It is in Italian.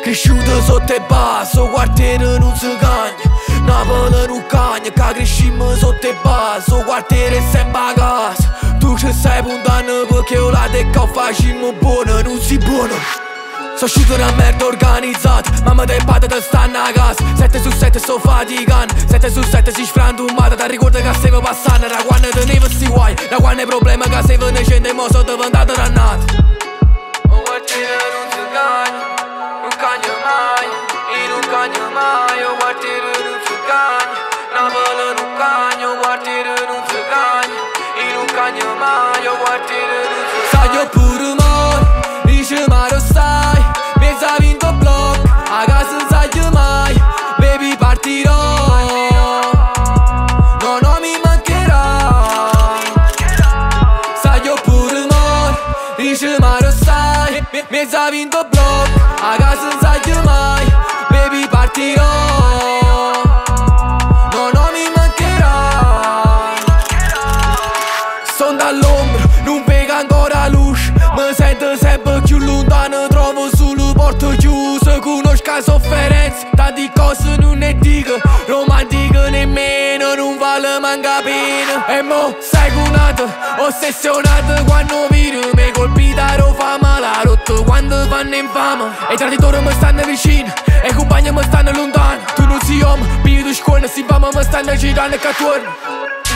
Cresciuto sotto il basso, quartiere non si cagna. Napoli non cagna, che crescimmo sotto il basso, quartiere sempre a casa. Tu ci stai puntando perché io la te che facciamo buono, non si buono. Sono uscito una merda organizzata, mamma dei padre te stanno a casa. 7 su 7 sto faticando, 7 su 7 si sfrantumata. Ti ricordo che stiamo passando, da quando tenevo sti guai, da quando i problemi che stiamo nascendo e mo sono diventato dannato. Un quartiere non si cagna, non cagna mai, e non cagna mai. Un quartiere non si cagna, Napoli non cagna. Un quartiere non si cagna, e non cagna mai. Un quartiere non si cagna. Sai io pure moro, dice ma lo stai. Mezza vinto blocco, a casa non sai mai. Baby partirò, no no mi mancherà. Sai io pure moro, dice ma lo sai. Mezza vinto blocco, a casa non sai mai. Baby partirò, no no mi mancherà. Sono dall'ombra, non vedo ancora luce. Mi sento sempre più lontano, trovo solo porte chiuse. Conosco la sofferenza, tante cose non ne dico. Romantico nemmeno, non vale manca pena. E mo sei cunato, ossessionato quando vedo. Mi colpita lo fa male, rotto quando fanno infame. E i traditori mi stanno vicino, e i compagni mi stanno lontano. Tu non sei uomo, piglio di scuola, si fama mi stanno girando e che torno.